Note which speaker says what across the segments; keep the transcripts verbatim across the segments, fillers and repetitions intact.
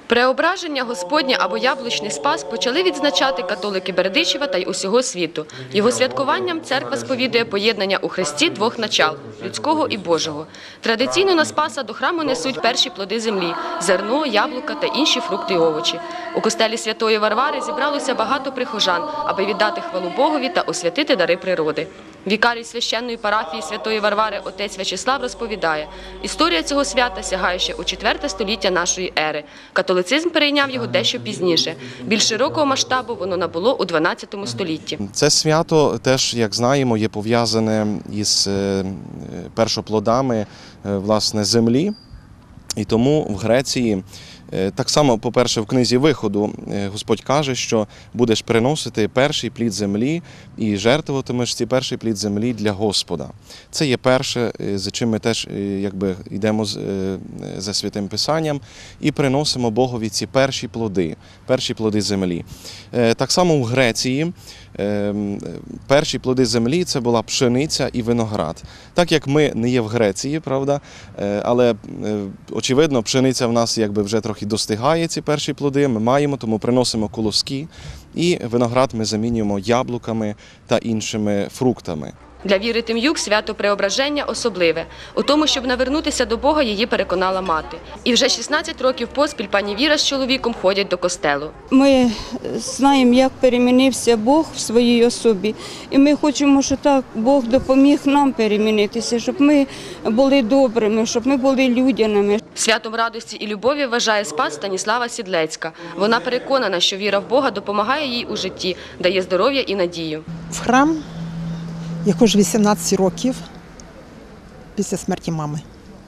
Speaker 1: Преображення Господнє або Яблучний Спас почали відзначати католики Бердичева та й усього світу. Його святкуванням церква сповідує поєднання у Христі двох начал – людського і Божого. Традиційно на Спаса до храму несуть перші плоди землі – зерно, яблука та інші фрукти й овочі. У костелі Святої Варвари зібралося багато прихожан, аби віддати хвалу Богові та освятити дари природи. Вікарій священної парафії Святої Варвари отець В'ячеслав розповідає, історія цього свята сягає ще у четверте століття нашої ери. Католицизм перейняв його дещо пізніше. Більш широкого масштабу воно набуло у дванадцятому столітті.
Speaker 2: Це свято теж, як знаємо, є пов'язане із першоплодами власне, землі. І тому в Греції, так само, по-перше, в книзі Виходу Господь каже, що будеш приносити перший плід землі і жертвуватимеш цей перший плід землі для Господа. Це є перше, за чим ми теж якби, йдемо за Святим Писанням і приносимо Богові ці перші плоди, перші плоди землі. Так само в Греції перші плоди землі – це була пшениця і виноград. Так як ми не є в Греції, правда, але очевидно, пшениця в нас якби вже трохи достигає ці перші плоди, ми маємо, тому приносимо колоски, і виноград ми замінюємо яблуками та іншими фруктами.
Speaker 1: Для Віри Тим'юк свято Преображення особливе. У тому, щоб навернутися до Бога, її переконала мати. І вже шістнадцять років поспіль пані Віра з чоловіком ходять до костелу.
Speaker 3: Ми знаємо, як перемінився Бог в своїй особі. І ми хочемо, щоб так Бог допоміг нам перемінитися, щоб ми були добрими, щоб ми були людяними.
Speaker 1: Святом радості і любові вважає Спас Станіслава Сідлецька. Вона переконана, що віра в Бога допомагає їй у житті, дає здоров'я і надію.
Speaker 4: В храм я ходжу вісімнадцять років після смерті мами.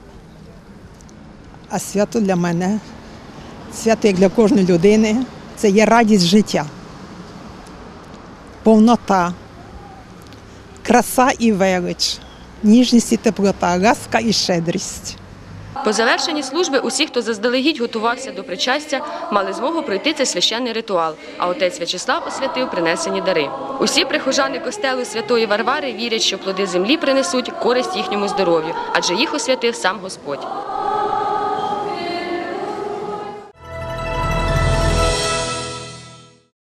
Speaker 4: А свято для мене, свято як для кожної людини, це є радість життя, повнота, краса і велич, ніжність і теплота, ласка і щедрість.
Speaker 1: По завершенні служби усі, хто заздалегідь готувався до причастя, мали змогу пройти цей священний ритуал, а отець В'ячеслав освятив принесені дари. Усі прихожани костелу Святої Варвари вірять, що плоди землі принесуть користь їхньому здоров'ю, адже їх освятив сам Господь.